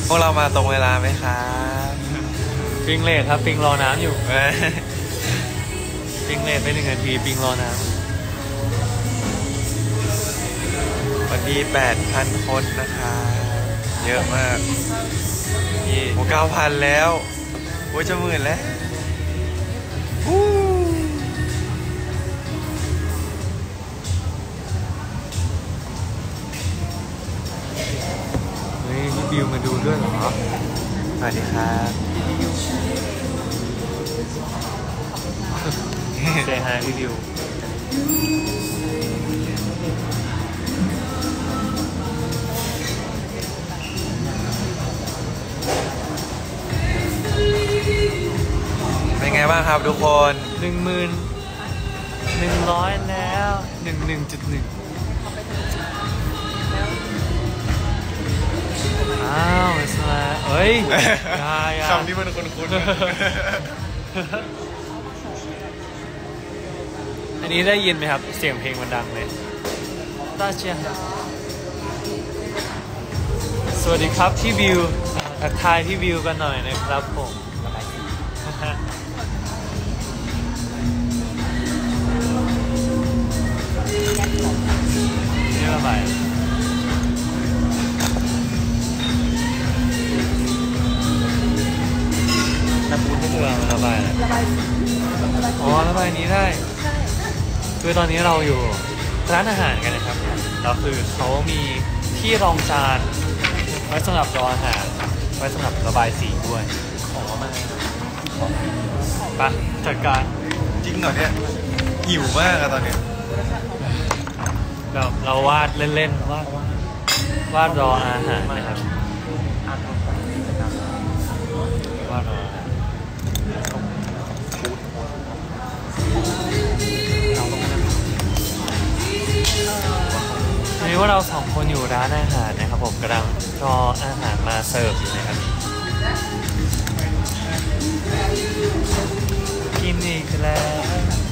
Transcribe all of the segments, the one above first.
พวกเรามาตรงเวลาไหมครับปิงเลทครับปิงรอน้ำอยู่ปิงเลทไป1 นาทีปิงรอน้ำวันนี้ 8,000 คนนะคะเยอะมากนี่โอ้ 9,000 แล้วโอ้จะหมื่นแล้วเฮ้ยพี่บิวมาดูด้วยเหรอสวัสดีครับเซฮายพี่บิวเป็นไงบ้างครับทุกคน 11,100 แล้ว11.1อ้าวสมาเอ้ยคำนี้มันคุ้นอันนี้ได้ยินไหมครับเสียงเพลงมันดังเลยตาเชียสวัสดีครับพี่บิวทักทายพี่บิวกันหน่อยนะครับผมนี่ระบายน้ำปูนที่ตัวมันระบายอะไรอ๋อระบายนี้ได้คือตอนนี้เราอยู่ร้านอาหารกันนะครับแล้วคือเขามีที่รองจานไว้สำหรับรออาหารไว้สำหรับระบายสีด้วยขอมาไปจัดการจริงเหรอเนี่ยหิวมากอะตอนนี้เราวาดเล่นๆวาดรออาหารนะครับวาดรอนี่ว่าเรา2 คนอยู่ร้านอาหารนะครับผมกำลังรออาหารมาเสิร์ฟอยู่นะครับกินอีกแล้ว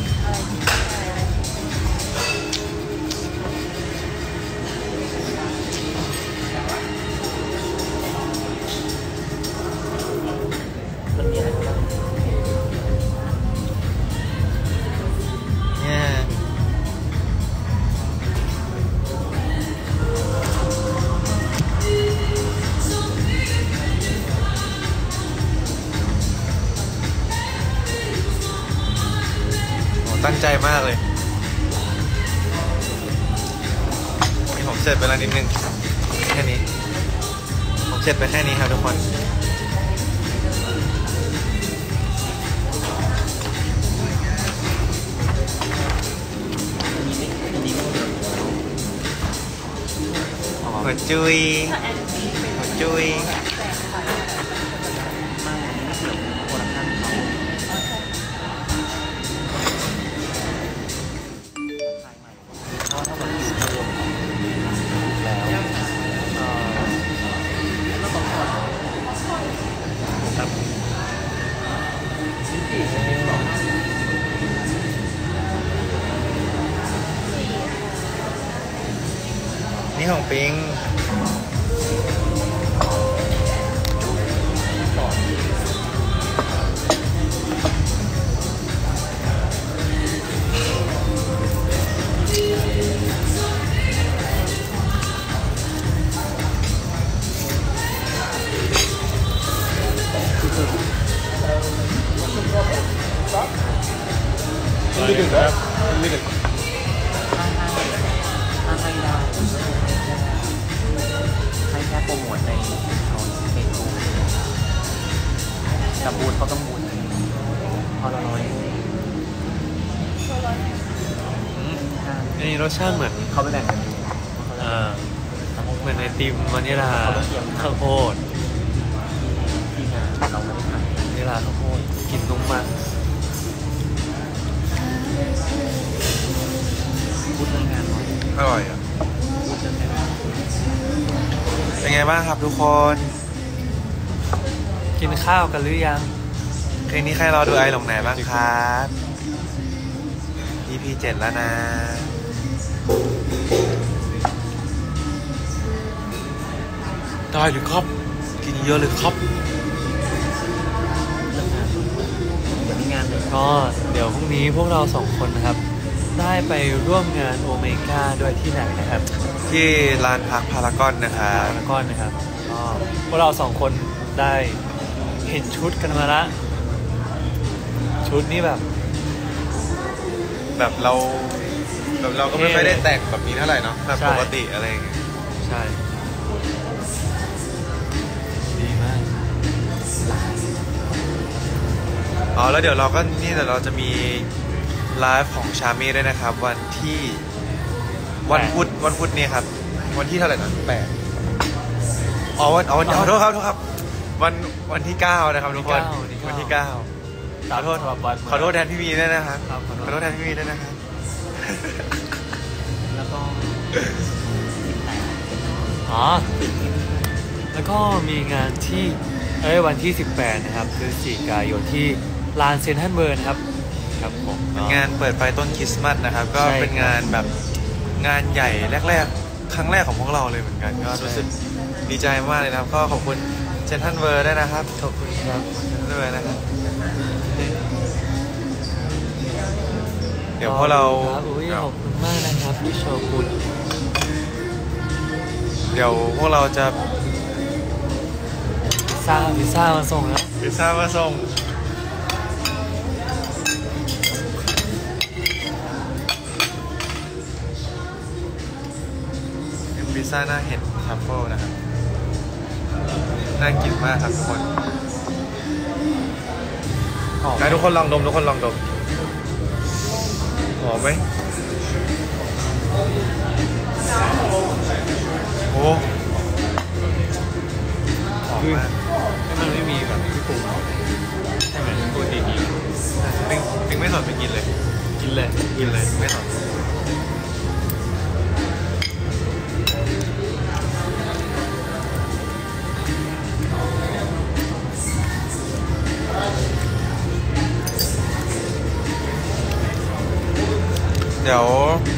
ตั้งใจมากเลยนี่ผมเสร็จไปแล้วนิดนึงแค่นี้ผมเสร็จไปแค่นี้ครับทุกคนหัวจุยหัวจุยนี่ของปิงครับให้แค่โปรโมทในเฟซบุ๊กกับบูธเขาต้องบูธพอละร้อยนี่รสชาติเหมือนเขาไปแบ่งกันเหมือนไอติมวานิลาข้าวโพดที่งานเราไม่ได้ทำวานิลาข้าวโพดกินนุ่มมากบูธเรื่องงานหน่อยอร่อยอ่ะเป็นไงบ้างครับทุกคนกินข้าวกันหรือยังคืนนี้ใครรอดูไอหลงไหนบ้างครับ EP 7 แล้วนะได้หรือครับกินเยอะเลยครับเรื่องงานเดี๋ยวมีงานเลยก็เดี๋ยวพรุ่งนี้พวกเราสองคนนะครับ ได้ไปร่วมงานโอเมก้าด้วยที่ไหนนะครับที่ลานพักพารากอนนะครับแล้วก็นะครับก็พวกเราสองคนได้เห็นชุดกันมาละชุดนี้แบบแบบเราก็ไม่ค่อยได้แต่งแบบนี้เท่าไหร่เนาะแบบใช่ปกติอะไรอย่างเงี้ยใช่ ดีมากอ๋อแล้วเดี๋ยวเราก็นี่เดี๋ยวเราจะมีไลฟ์ของชาเม่ด้วยนะครับ วันที่วันพุธนี้ครับ วันที่เท่าไหร่นะ8อ๋อวันขอโทษครับวันที่9นะครับทุกคนวันที่9ขอโทษ ขอโทษแทนพี่มีด้วยนะครับครับขอโทษแทนพี่มีด้วยนะครับแล้วก็อ๋อแล้วก็มีงานที่วันที่ 18 นะครับพฤศจิกายนที่ลานเซ็นทรัลเวิลด์ครับครับผมก็งานเปิดไฟต้นคริสต์มาสนะครับ ก็ใช่เป็นงานแบบงานใหญ่แรกๆ ครั้งแรกของพวกเราเลยเหมือนกัน ก็รู้สึกดีใจมากเลยนะครับ ก็ขอบคุณเซนทันเวิร์ด้วยนะครับขอบคุณครับเซนทันเวิร์นะครับ เดี๋ยวพวกเราครับอุ้ยขอบคุณมากนะครับพี่โชกุนเดี๋ยวพวกเราจะพิซซ่ามาส่งแล้วพิซซ่ามาส่งเป็นพิซซ่าหน้าเห็ดทัฟเฟิลนะครับ น่ากินมากครับทุกคนนะทุกคนลองดมหอมไหมโอ้หอมมากมันไม่มีแบบที่ปรุงใช่ไหมปกติมีปิงไม่สนไปกินเลยกินเลยไม่สนเดี๋ยว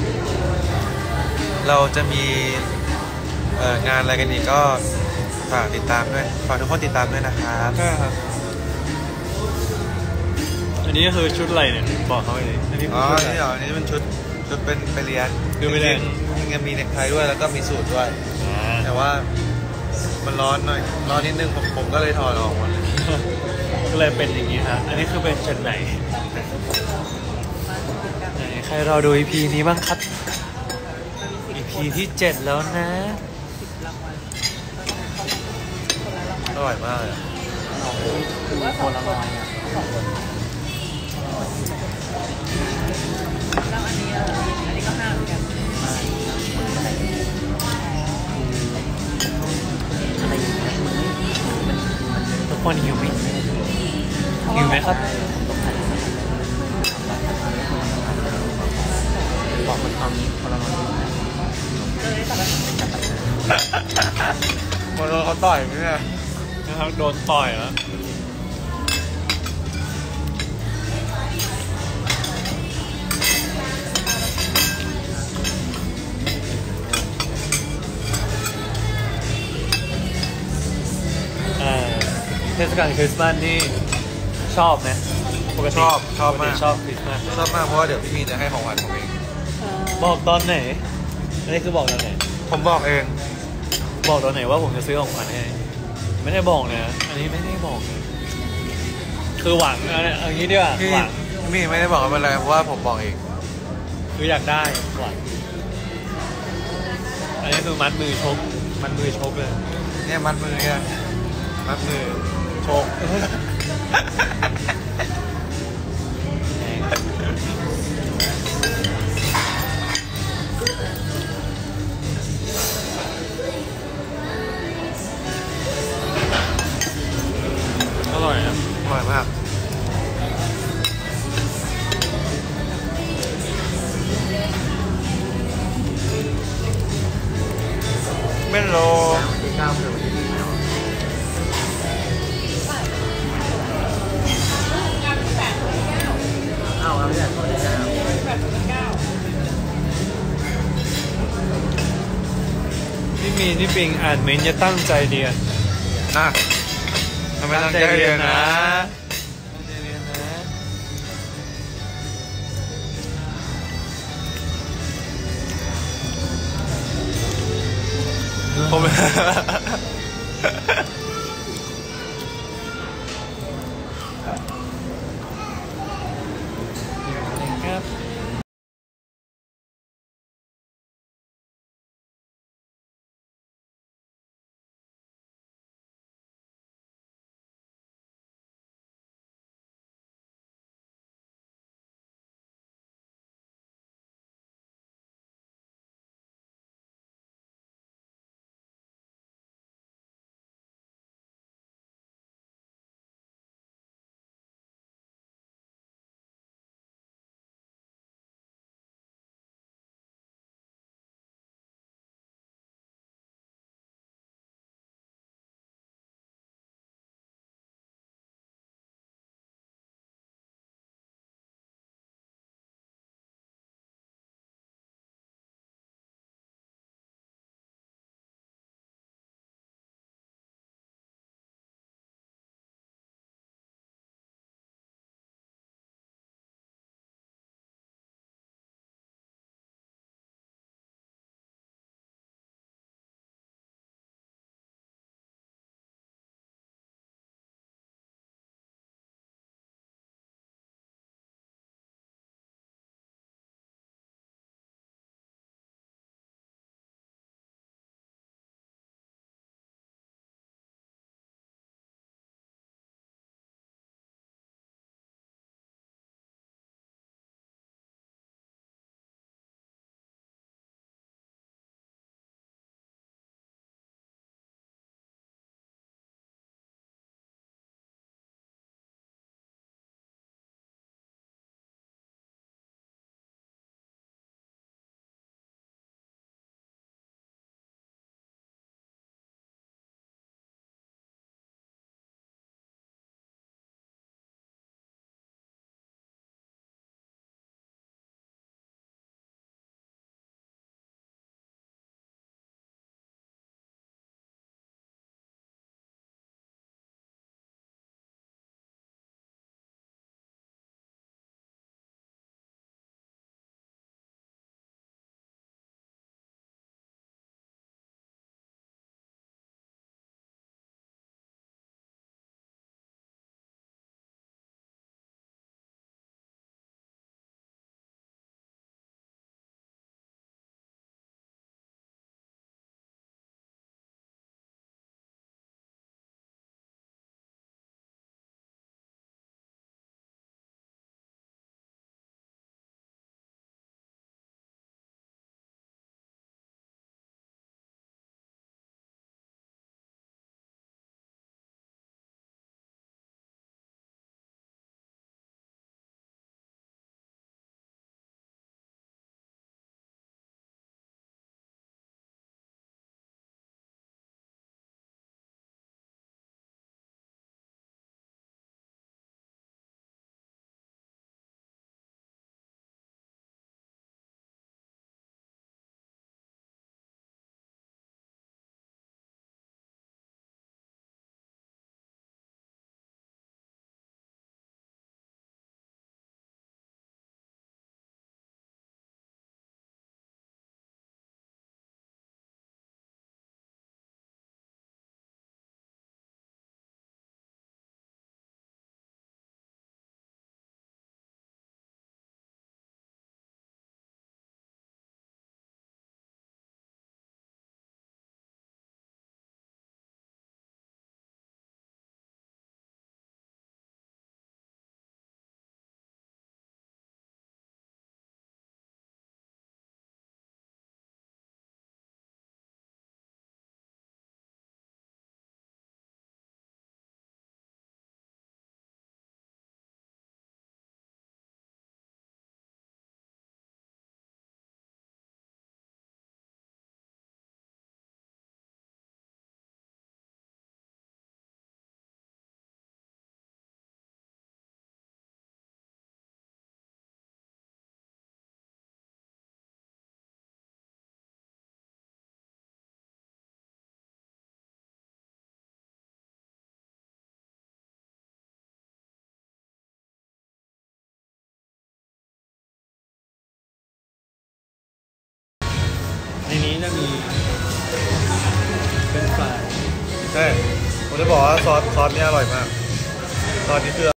เราจะมีงานอะไรกันอีกก็ฝากติดตามด้วย ฝากทุกคนติดตามด้วยนะครับใช่ครับ อันนี้ก็คือชุดอะไรเนี่ยบอกเขาไปเลยอันนี้อ๋คืออชุดอะไรนี่เหรอนี่มันชุดเป็นไปเรียนดูไปเรียนจริงๆมีเน็กไทด้วยแล้วก็มีสูทด้วย แต่ว่ามันร้อนหน่อยร้อนนิดนึงผมก็เลยถอดออกหมดเลยก็เลยเป็นอย่างนี้ครับอันนี้คือเป็นชุดไหนใครรอดู EP นี้บ้างครับ EP ที่ 7 แล้วนะอร่อยมากเลยคือโคลารอยด์อ่ะแล้วอันนี้ก็ห้ามกันอะไรอย่างเงี้ยมันทุกคนหิวไหมหิวไหมครับบอกคนเอานี้โคลารอยด์คนเขาต่อยไหมเนี่ยนะครับโดนต่อยแล้วเทศกาลคริสต์มาสนี่ชอบนะปกติชอบมากชอบคริสต์มาสชอบมากเพราะว่าเดี๋ยวพี่มีจะให้ของหวานผมเองบอกตอนไหนอันนี้คือบอกตอนไหนผมบอกเองบอกตอนไหนว่าผมจะซื้อของขวัญให้ไม่ได้บอกนะอันนี้ไม่ได้บอกนะคือหวังเอางี้ดีกว่าพี่หวังพี่ไม่ได้บอกว่าเป็นไรเพราะว่าผมบอกเองคืออยากได้หวังอันนี้คือมัดมือชกเลยเนี่ยมัดมือเนี่ยมัดมือชกอร่อยนะอร่อยมากไม่โลที่9คือวันที่10แล้วเอาไม่ได้ตัวที่9 พี่มีนี่ปิงอ่านเมนต์จะตั้งใจเรียนนะทำไมตั้งใจเรียนนะตั้งใจเรียนนะผมนี้จะมีเป็นปลาใช่ผมจะบอกว่าซอสเนี่ยอร่อยมากซอสนี้คือ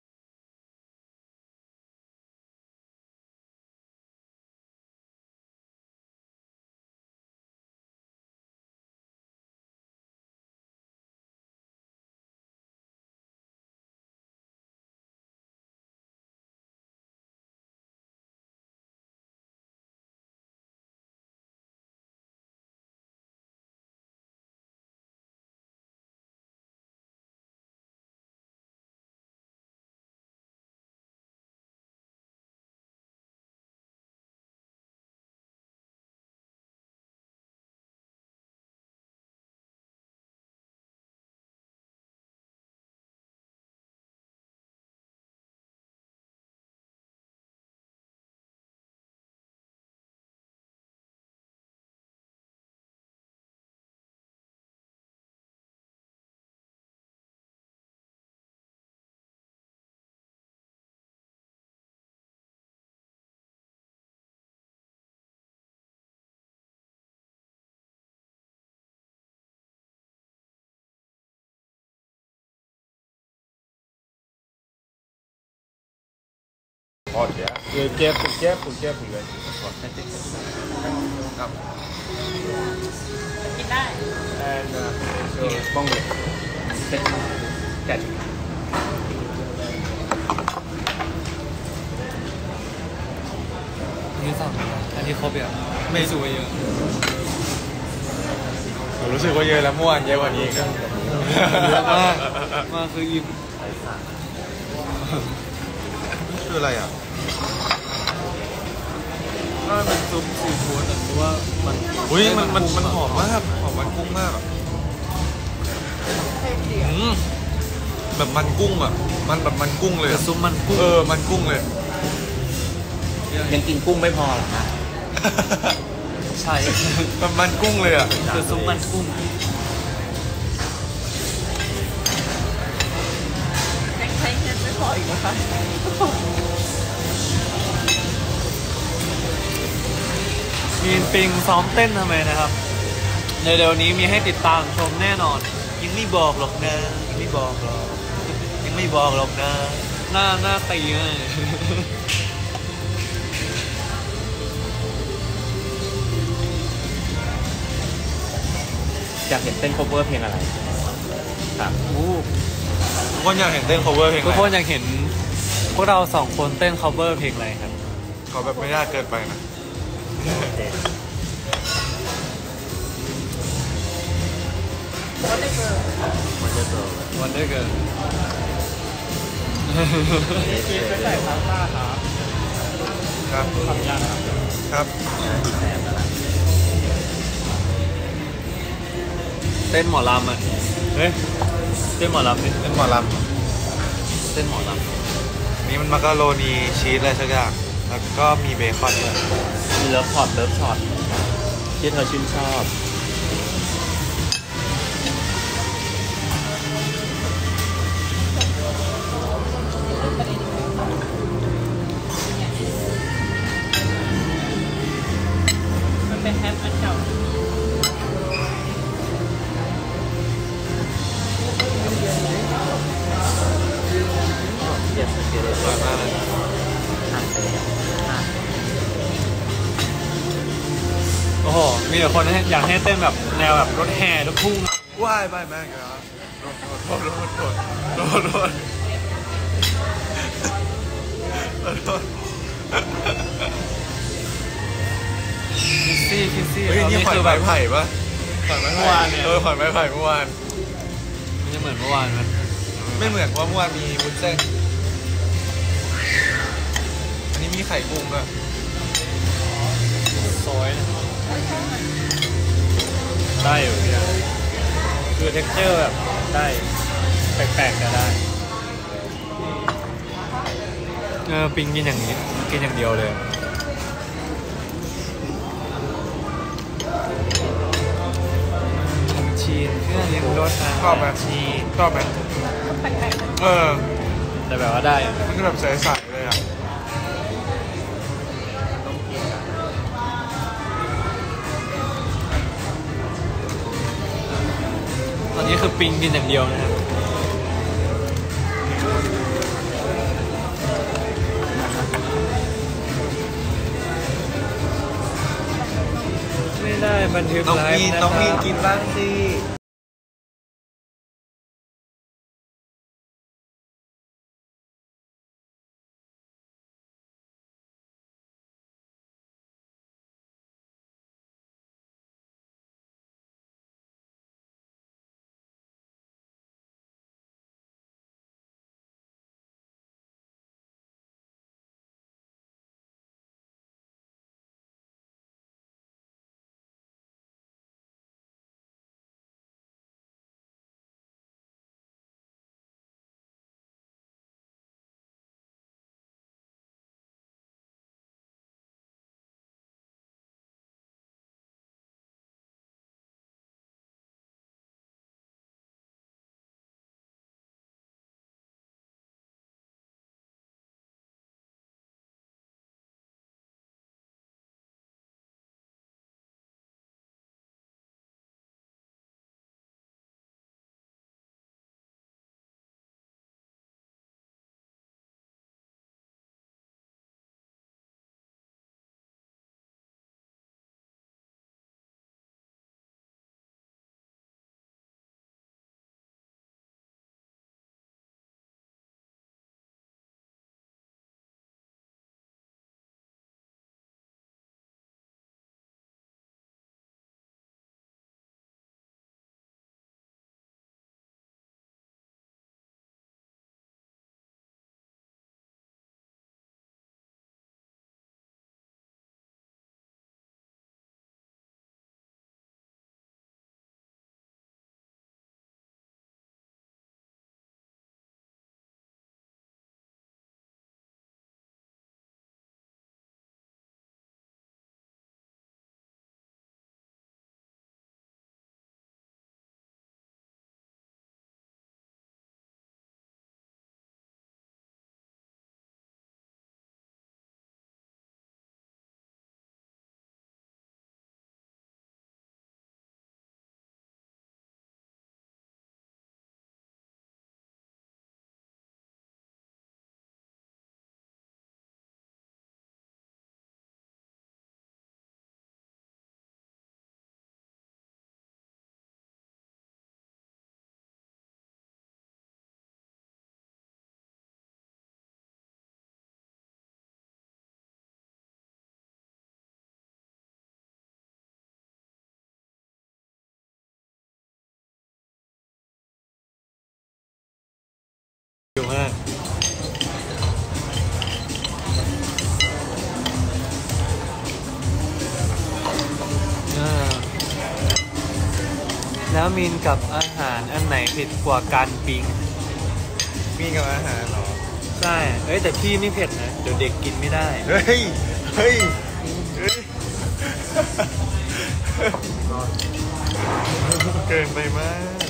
Olha, eu quero, velho. ครับกินได้ And bongo. เป็นจัดอันนี้สั่งอันนี้ครบอย่างไม่สูไปเยอะผมรู้สึกว่าเยอะแล้วเมื่อวานเยอะกว่านี้อีกอะเยอะมากมากคืออิ่มคืออะไรอ่ะถ้ามันเป็นซุปซีฟู้ดแต่ว่ามันอุ้ยมันหอมมากหอมมันกุ้งมากอะแบบมันกุ้งอ่ะมันแบบมันกุ้งเลยแต่อะซุปมันกุ้งมันกุ้งเลยยังกินกุ้งไม่พอหรอคะใช่มันกุ้งเลยอ่ะคือซุปมันกุ้งยังใช้เงินไม่พออีกนะคะมีนปิงซ้อมเต้นทำไมนะครับในเร็วนี้มีให้ติดตามชมแน่นอน ยังไม่บอกหรอกนะยังไม่บอกหรอกยังไม่บอกหรอกนะหน้าตีเลยอยากเห็นเต้น cover เพลงอะไรครับทุกคนอยากเห็นเต้น cover เพลงทุกอะคนไรอยากเห็นพวกเราสองคนเต้น cover เพลงอะไรครับเขาแบบไม่ยากเกินไปนะก็ได้เจอวันเดอร์เกิร์กินไปใส่พาสต้าครับครับทำยากครับครับแสบแล้วล่ะเต้นหมอลำอ่ะเฮ้ยเต้นหมอลำดิเป็นหมอลเต้นหมอลำนี่มันมักกะโรนีชีสอะไรสักอย่างแล้วก็มีเบคอนด้วยมีเลิฟช็อตที่เธอชื่นชอบมันเป็นแฮปมันเก่าเย็นเย็นอร่อยมากเลยำโอ้โหมีแต่คนอยากให้เต้นแบบแนวแบบรถแห่รถพุ่งว้ายไม่แม่งครับโดนคิสซี่เฮ้ยนี่หอยไม้ไผ่ปะหอยไม้เมื่ไผ่อวานเนี่ยหอยไม้ไผ่เมื่อวานมันจะเหมือนเมื่อวานมันไม่เหมือนว่าเมื่อวานมีวุ้นเส้นอันนี้มีไข่กุ้งด้วยซอยนะได้อยู่พี่คือเท็กเจอร์แบบได้แปลกๆก็ได้ปิงกินอย่างนี้กินอย่างเดียวเลยชีนเครื่องเลี้ยงรสนะชอบไหมชีนชอบไหมแปลกๆนะแต่แบบว่าได้อะมันจะแบบใสๆเลยอ่ะต้องกินคือปิงกินอย่างเดียวนะครับไม่ได้บันทึกน้องไลมีฟ์นนะน้องมีนครับกินบ้างสิอยู่มากแล้วมีนกับอาหารอันไหนเผ็ดกว่ากันปิงมีกับอาหารเหรอใช่เอ้ยแต่พี่ไม่เผ็ดนะ เดี๋ยวเด็กกินไม่ได้เฮ้ย เฮ้ย เฮ้ย เกินไปมาก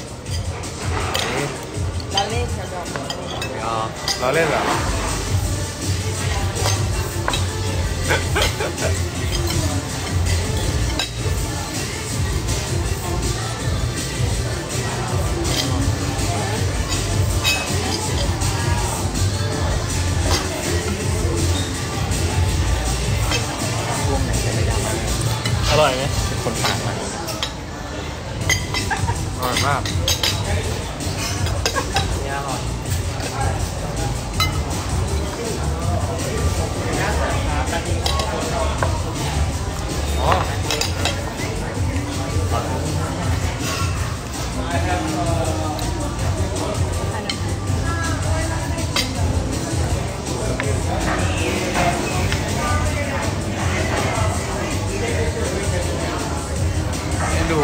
เราเล่นจะบอกอ๋อเราเล่นเหรออร่อยไหมคนผ่านมาอร่อยมากนี่อร่อยอ๋อให้ดู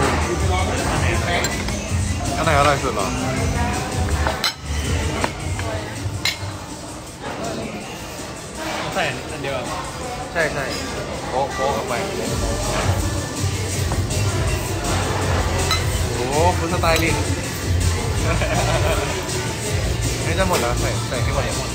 อันไหนอร่อยสุดเหรอใส่อันเดียวอะใช่ใช่โป๊ะโป๊ะเข้าไป โอ้โหคุณสไตล์ลินนี่จะหมดแล้วใส่ที่หมดยังหมด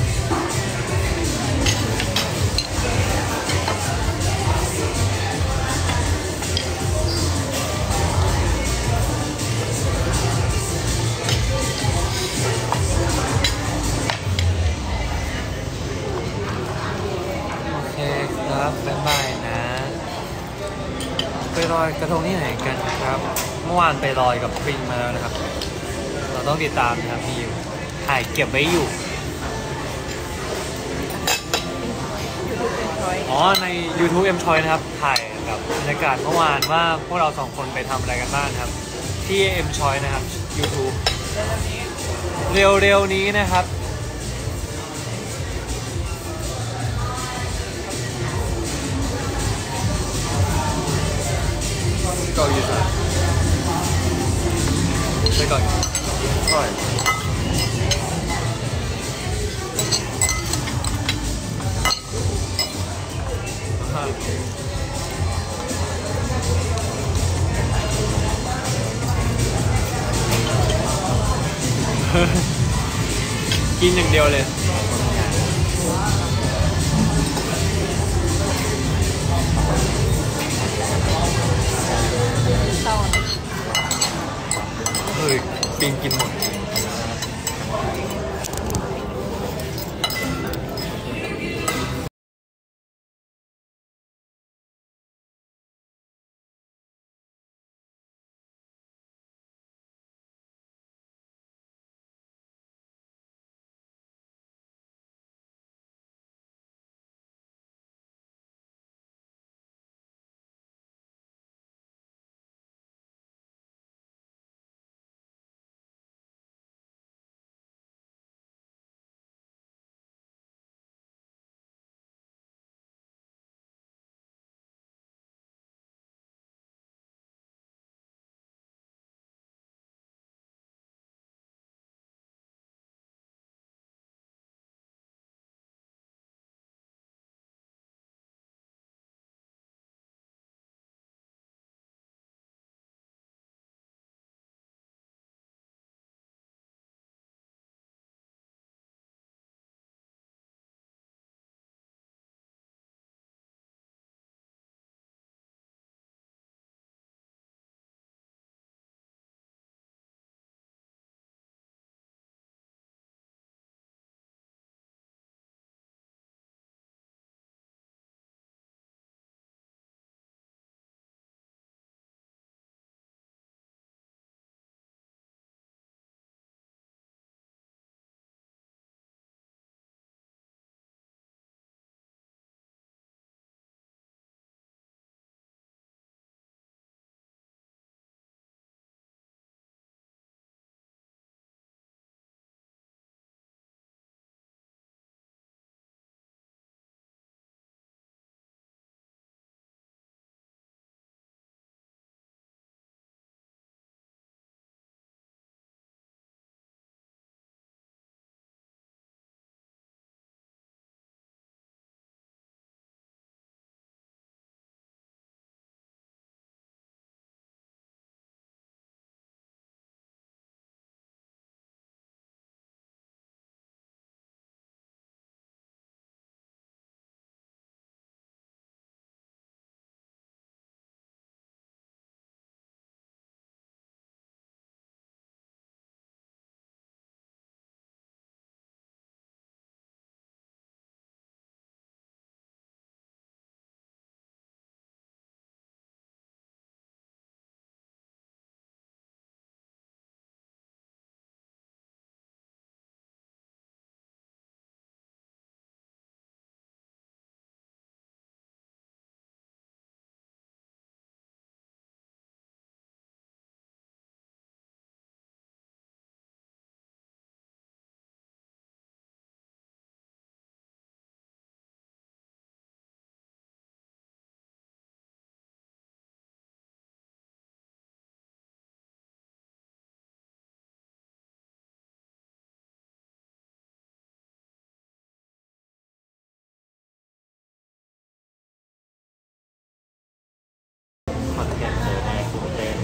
อยกระทงที่ไหนกันครับ เมื่อวานไปลอยกับปริงมาแล้วนะครับ เราต้องติดตามนะครับมีอยู่ถ่ายเก็บไว้อยู่ อ๋อใน YouTube M Choice นะครับถ่ายแบบบรรยากาศเมื่อวานว่าพวกเราสองคนไปทำอะไรกันบ้างครับ ที่ M Choice นะครับ YouTube เร็วๆนี้นะครับเกาหลีใช่ไปก่อนใช่กินอย่างเดียวเลย เฮ้ยปิงกินหมดขอนแก่นเจอแน่กรุงเทพ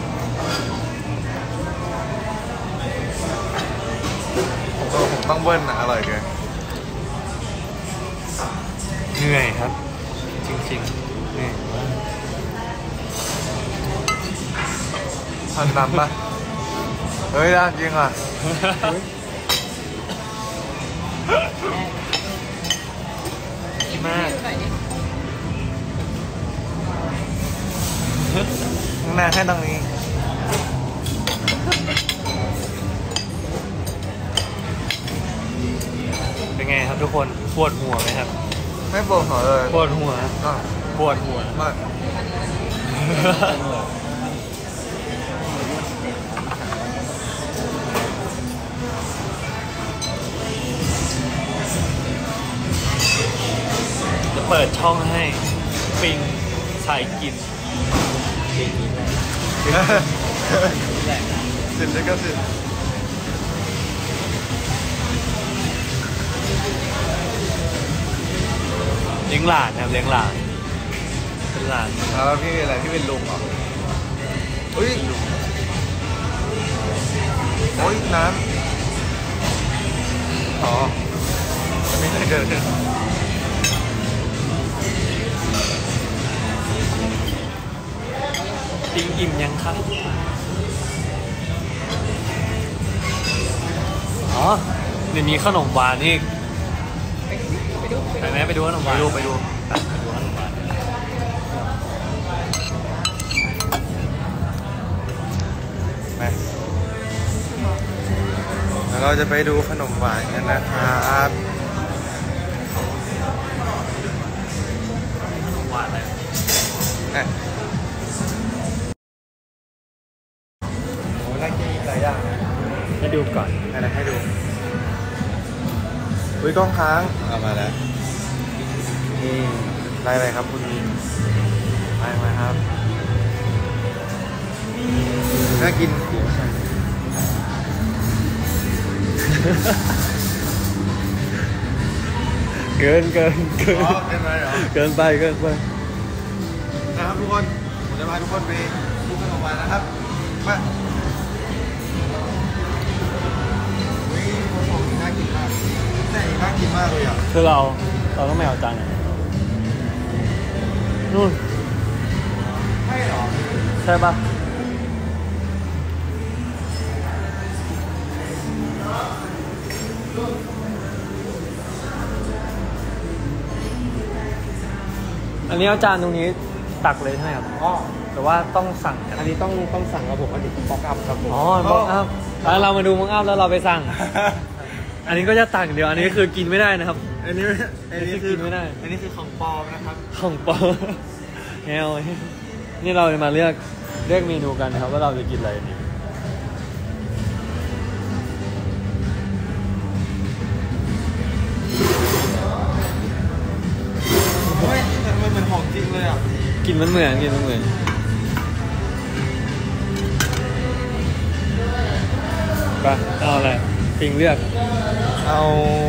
ผมต้องเบิ้ลนะอร่อยเกินเหนื่อยครับ จริงๆเหนื่อยมากทันดำปะเฮ้ยได้จริงอ่ะดีมากหน่อยดิข้างหน้าแค่ตรงนี้เป็นไงครับทุกคนปวดหัวไหมครับไม่ปวดหัวเลยปวดหัวอ่ะปวดหัวมากจะเปิดช่องให้ปิงชายกินสิบแล้วก็สิบเลี้ยงหลานครับเลี้ยงหลานเป็นหลานแล้วพี่เป็นอะไรพี่เป็นลุงเหรออุ้ยโอ้ยน้ำอ๋อไม่ได้เกิดขึ้นปิงอิ่มยังครับอ๋อเดี๋ยวนี้ขนมหวานนี่ไปไหมไปดูขนมหวานไปดูขนมหวานไปแล้วเราจะไปดูขนมหวานกันนะครับขนมหวานเลยอ่ะโอ้น่ากินหลายอย่างให้ดูก่อนอะไรให้ดูอุ้ยกล้องค้างเอามาแล้วนี่ไล่อะไรครับคุณมีไล่มาครับน่ากินเกินอ๋อเป็นไรเหรอเกินไปนะครับทุกคนผมจะพาทุกคนไปดูขนมหวานนะครับมาอุ้ยคนของน่ากินมากแต่น่ากินมากเลยอ่ะคือเราต้องไม่เอาจานไหนนู่นใช่เหรอใช่ปะอันนี้เอาจานตรงนี้ตักเลยใช่ไหมครับอ๋อแต่ว่าต้องสั่งกันอันนี้ต้องสั่งครับผมอันนี้ป๊อกอัพครับผมอ๋อมองอัพแล้วเรามาดูมองอัพแล้วเราไปสั่ง อันนี้ก็จะตักเดียว อันนี้คือกินไม่ได้นะครับอันนี้คือกินไม่ได้อันนี้คือของปลอมนะครับของปอแฮวนี่เราจะมาเลือกเมนูกันนะครับว่าเราจะกินอะไรดีเฮ้ยแต่ทำไมเหมือนของจริงเลยอ่ะกินมันเหมือนไปเอาอะไรปิงเลือกเอา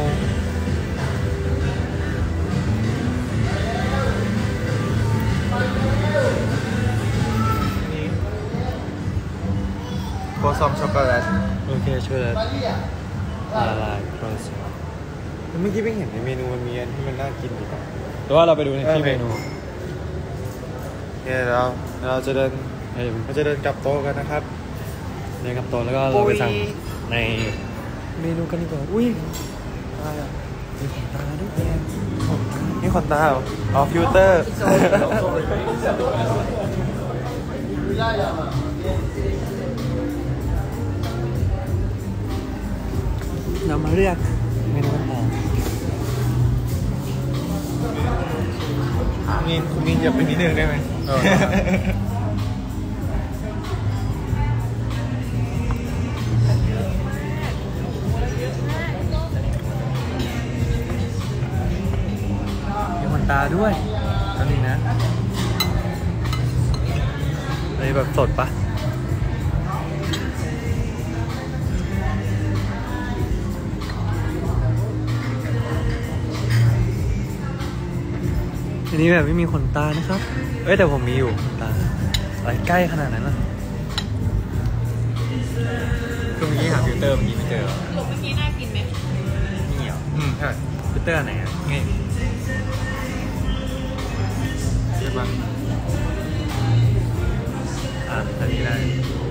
โคซองช็อกโกแลตโอเคช่วยละลายโปรเซสเมื่อกี้ไม่เห็นในเมนูมันมีอันที่มันน่ากินดีกว่าแต่ว่าเราไปดูในที่เมนูเนี่ยเราจะเดินเดี๋ยวเราจะเดินกลับโต๊ะกันนะครับเดินกับโต๊ะแล้วก็เราไปสั่งในเมนูกันดีกว่าอุ้ยอะไรอ่ะมีของตาด้วยนี่ขนตาเหรออ๋อฟิลเตอร์เรามาเรียกเมนูกันต่อคุณมีนอย่าไปนิดนึงได้ไหมมีขนตาด้วยแล้วนี่นะอะไรแบบสดปะอันนี้แบบไม่มีขนตานะครับ เอ้ยแต่ผมมีอยู่ขนตาอะไรใกล้ขนาดนั้นล่ะคือเมื่อกี้หาฟิลเตอร์เมื่อกี้ไม่เจอสรุปเมื่อกี้น่ากินไหมนี่เหรอใช่ฟิลเตอร์อันไหนอ่ะไงใช่ปะอันนี้ได้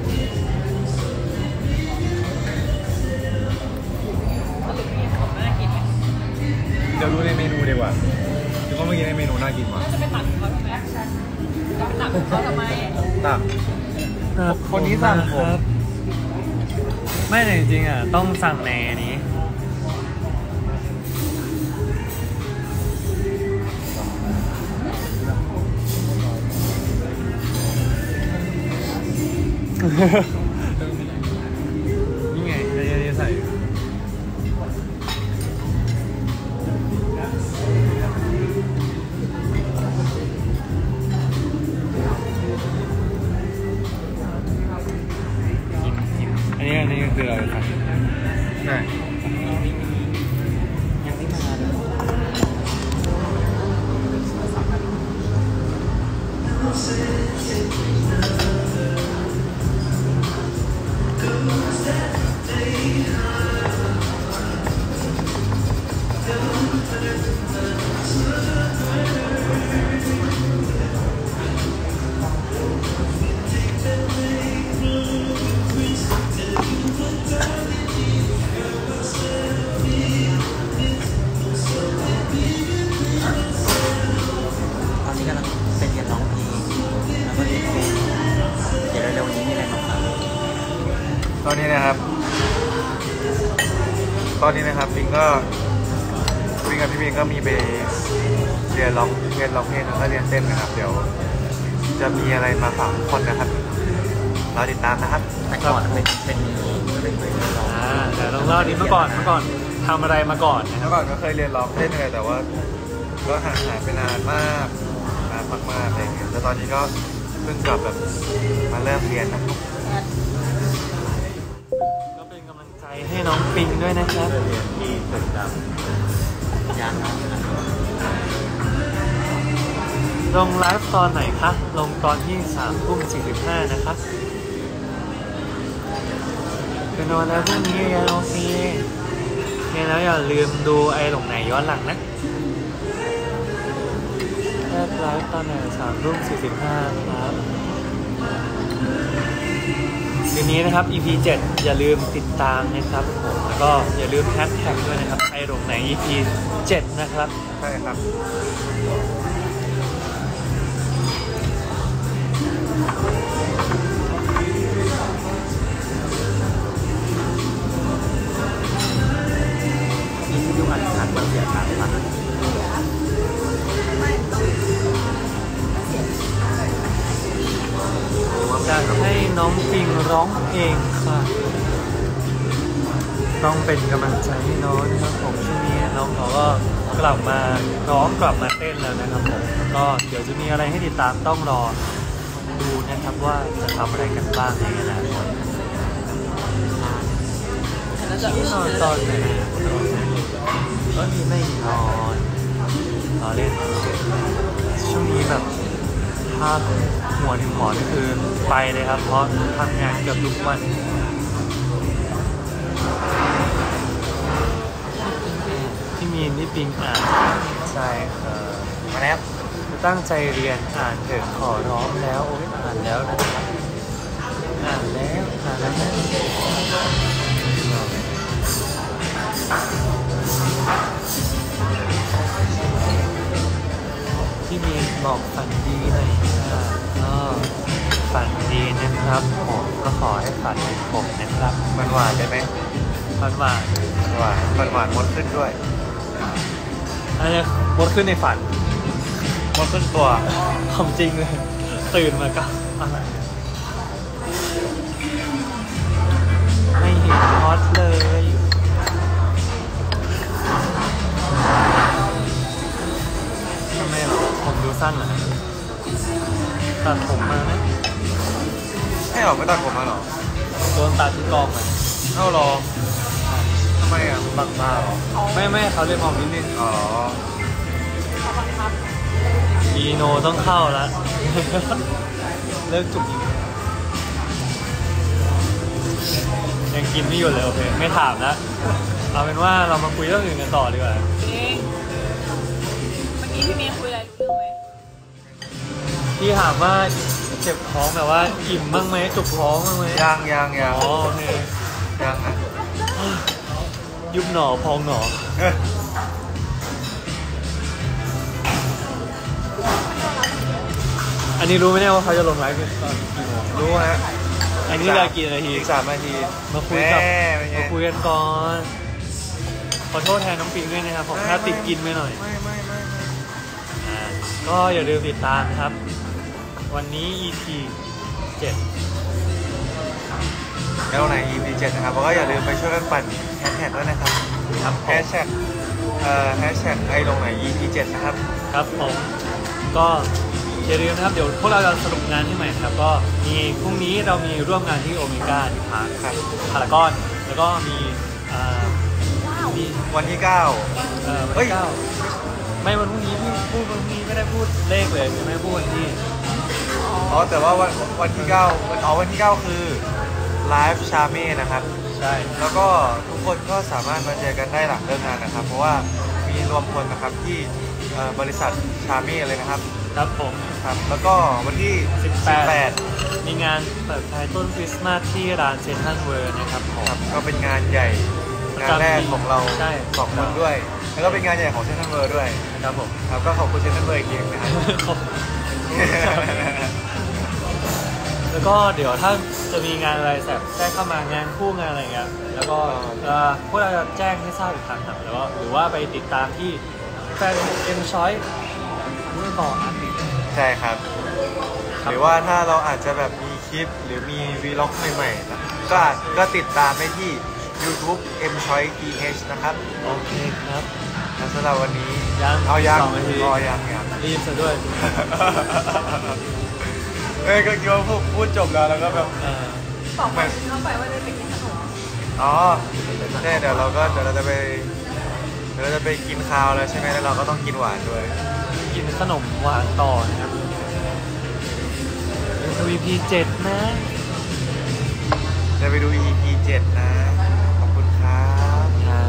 น่ากินไหมเดี๋ยวดูในเมนูดีกว่าคือว่าเมื่อกี้ในเมนูน่ากินกว่าจะไปตักเขาทำไมจะไปตักเขาทำไมตักคนนี้สั่งผมไม่แต่จริงๆอ่ะต้องสั่งในนี้นี่ไงอันนี้ใส่อันนี้คืออะไรครับใช่ยังไม่มาตอนนี้กำลังเป็นเรียนร้องเพลงแล้วก็เรียนเพลงเดี๋ยวเร็วๆนี้มีอะไรมาฝากตอนนี้นะครับปิงกับพี่ปิงก็มีไปเรียนร้องเพลงแล้วก็เรียนเต้นนะครับ เดี๋ยวจะมีอะไรมาฝากทุกคนนะครับรอติดตามนะครับแต่ก่อนเป็นร้องเดี๋ยวลองเล่าดิเมื่อก่อนทำอะไรมาก่อนนะคเมื่รับอก่อนก็เคยเรียนร้องเต้นเลยแต่ว่าก็ห่างหายไปนานมากอะไรอย่างเงี้ยแต่ตอนนี้ก็เพิ่งกลับแบบมาเริ่มเรียนนะครับก็เป็นกำลังใจให้น้องปิงด้วยนะครับเรียนที่ตึกดำยานน้ำนะครับลงไลฟ์ตอนไหนคะลงตอนที่3:45นะคะคือนอนแล้วพรุ่งนี้ยังโอเคแล้วอย่าลืมดูไอ้หลงไหนย้อนหลังนะไลฟ์ตอนไหน3:45ครับทีนี้นะครับ EP 7อย่าลืมติดตามนะครับผมแล้วก็อย่าลืมแฮชแท็กด้วยนะครับไอ้หลงไหน EP 7นะครับใช่ครับนี่คือวันงานวันเสียตังค์ครับจะให้น้องปิงร้องเพลงค่ะ ต้องเป็นกำลังใจให้น้องนะครับผมช่วงนี้น้องเขาก็กลับมาร้องกลับมาเต้นแล้วนะครับผมก็เดี๋ยวจะมีอะไรให้ติดตามต้องรอดูนะครับว่าจะทำอะไรกันบ้างในอนาคตที่นอนตอนไหนก็มีไม่นอนเล่นช่วงนี้แบบภาพหัวถึงหมอนนี่คือไปเลยครับเพราะทำงานเกือบทุกวันที่มีนที่ปิงอ่านใช่มาแล้วตั้งใจเรียนอ่านเถอะขอร้องแล้วโอ้ยอ่านแล้วนะครับอ่านแล้วนะที่มีนบอกฝันดีหน่อยค่ะก็ฝันดีนะครับผมก็ขอให้ฝันเป็นผมนะครับมันหวานได้ไหมฝันหวานหวานมดขึ้นด้วยอันนี้มดขึ้นในฝันมดขึ้นตัวของจริงเลยตื่นมาก็อะไรไม่เห็นฮอตเลยทำไมหรอผมดูสั้นเหรอตัดผมมาไหมให้ออกไม่ตัดผมมาหรอโดนตัดที่กองมาเอ้าหรอทำไมอ่ะบางมาหรอไม่เขาเรียกออกนิดนึงอ๋ออีโนต้องเข้าแล้ว เลิกจุกยังกินไม่หยุดเลยโอเคไม่ถามแล้วเอาเป็นว่าเรามาคุยเรื่องอื่นกันต่อดีกว่าเองเมื่อกี้พี่เมย์คุยอะไรรู้เรื่องไหมพี่ถามว่าเจ็บท้องแบบว่าอิ่มบ้างไหมจุกท้องบ้างไหมยังอ๋อโอเคยังอ่ะยุบหนอพองหนอ อันนี้รู้ไหมเนี่ยว่าเขาจะลงไลฟ์ตอนกี่โมงรู้ฮะอันนี้เหลือกี่นาทีอีก3 นาทีมาคุยกับแม่เป็นไงมาคุยกันก่อน ขอโทษแทนน้องปิงด้วยนะครับ ผมถ้าติดกินไปหน่อยไม่อ่าก็อย่าลืมติดตามนะครับ วันนี้ EP 7 แล้วไหน EP 7นะครับแล้วก็อย่าลืมไปช่วยกันปั่นแฮชแท็กด้วยนะครับครับผมแฮชแท็กไอลงไหน EP 7นะครับครับผมก็อย่าลืมนะครับ เดี๋ยวพวกเราจะสรุปงานที่ใหม่นะครับ ก็มีพรุ่งนี้เรามีร่วมงานที่โอเมก้าที่พาร์คครับพารากอนแล้วก็มีมีวันที่ 9 วันเฮ้ยที่9ไม่วันพรุ่งนี้พี่พูดวันพรุ่งนี้ไม่ได้พูดเลขเลยไม่ได้พูดวันที่อ๋อแต่ว่าวันที่9วันที่ 9 คือไลฟ์ชาเม่นะครับใช่แล้วก็ทุกคนก็สามารถมาเจอกันได้หลังเลิกงานนะครับ เพราะว่ามีรวมพลนะครับที่บริษัทชาเม่เลยนะครับครับผมครับ แล้วก็วันที่ 18 มีงานเปิดขายต้นคริสต์มาสที่ร้านเซ็นทรัลเวิร์นะครับผมครับก็เป็นงานใหญ่งานแรกของเราใช่สองคนด้วย แล้วก็เป็นงานใหญ่ของเซนทรัลเวิร์ด้วยนะครับผมครับก็ขอบคุณเซนทรัลเวิร์อีกทีนึงนะครับแล้วก็เดี๋ยวถ้าจะมีงานอะไรแทรกเข้ามางานคู่งานอะไรเงี้ยแล้วก็พวกเราจะแจ้งให้ทราบอีกครั้งครับแล้วก็หรือว่าไปติดตามที่แฟนเอ็มช้อยไม่บอกอันนี้ใช่ครับ หรือว่าถ้าเราอาจจะแบบมีคลิปหรือมีวีล็อกใหม่ๆนะก็ติดตามได้ที่ YouTube M Choice TH นะครับโอเคครับแล้วสำหรับวันนี้ยังเอายัง 2 นาทียังรีบซะด้วยก็คิดว่าพูดจบแล้วก็แบบบอกความจริงเข้าไปว่าจะไปกินขนมอ๋อใช่เดี๋ยวเราจะไปกินข้าวแล้วใช่ไหมแล้วเราก็ต้องกินหวานด้วยกินขนมหวานต่อนะครับ MVP 7 นะจะไปดู EP 7 นะ ขอบคุณครับครับ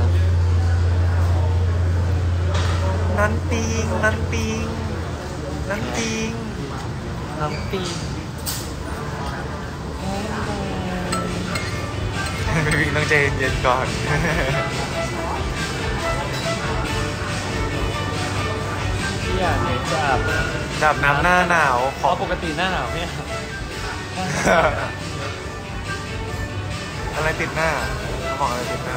นั้นปิงนั้นปิงนั้นปิงน้องปีไม่ปิงต้องใจเย็นๆก่อนที่อยากเนี่ยจะอาบน้ำจับน้ำหน้าหนาวเพราะปกติหน้าหนาวไม่อาบอะไรติดหน้าเขาบอกอะไรติดหน้า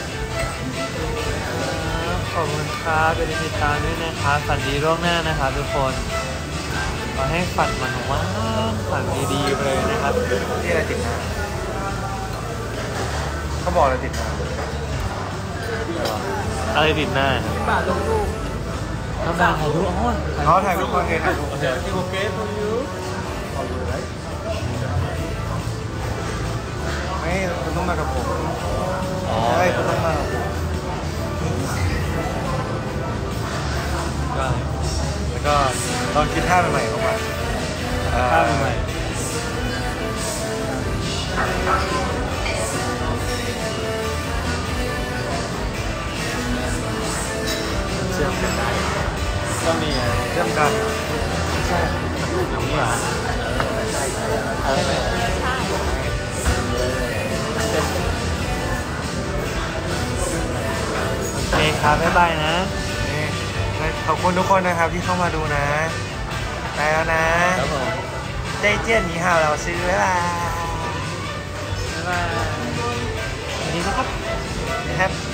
ขอบคุณครับเป็นติดตามด้วยนะครับฝันดีล่วงหน้านะครับทุกคนขอให้ฝันมันว่างฝันดีๆไปเลยนะครับที่อะไรติดหน้าเขาบอกอะไรติดหน้าอะไรติดหน้าบาทลงรูปน้ำตาถ่ายรูปอ๋อเขาถ่ายรูปคอนเทนต์ถ่ายรูปโอเคโอเคไม่คุณต้องมากับผมอ๋อใช่คุณต้องมากับผมได้แล้วก็ลองคิดท่าใหม่ๆออกมาภาพใหม่เชื่อมกันได้ก็มีเชื่อมกันไม่ใช่อย่างนี้เหรอโอเคครับบ๊ายบายนะนี่ขอบคุณทุกคนนะครับที่เข้ามาดูนะได้แล้วนะครับผมได้เจียนหนีห่าวเราซื้อเวลาบ๊ายบายสวัสดีนะครับนะครับ